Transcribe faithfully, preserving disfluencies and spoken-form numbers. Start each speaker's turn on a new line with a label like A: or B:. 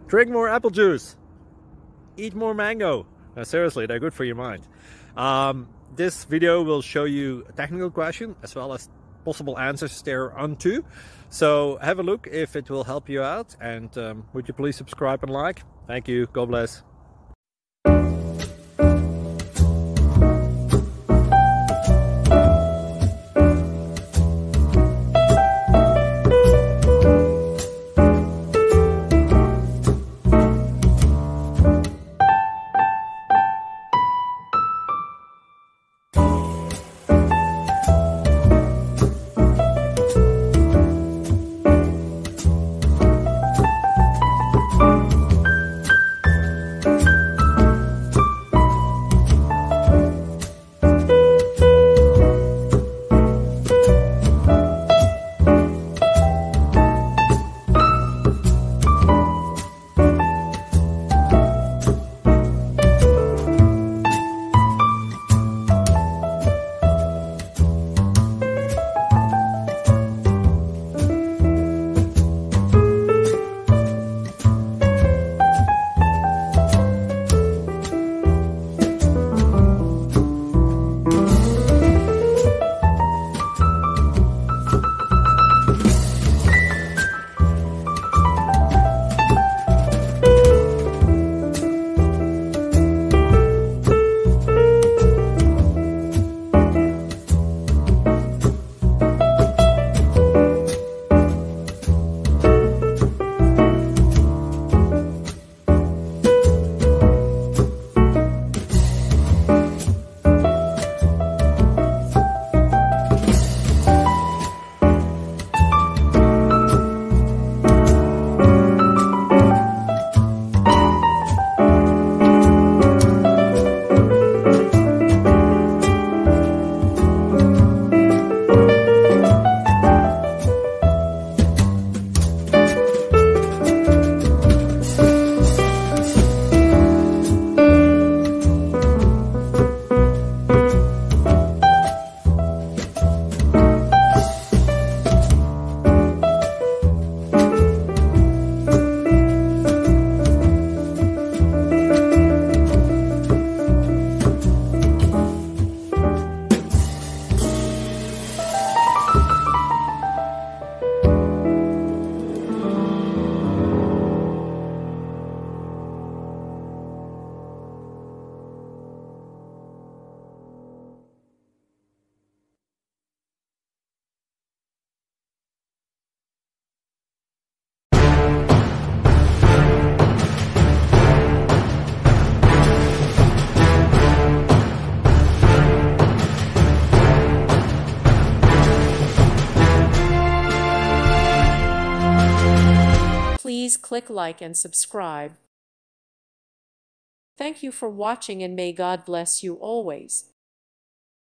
A: Drink more apple juice. Eat more mango. No, seriously, they're good for your mind. Um, this video will show you a technical question as well as possible answers thereunto. So have a look if it will help you out, and um, would you please subscribe and like? Thank you. God bless.
B: Please click like and subscribe. Thank you for watching, and may God bless you always.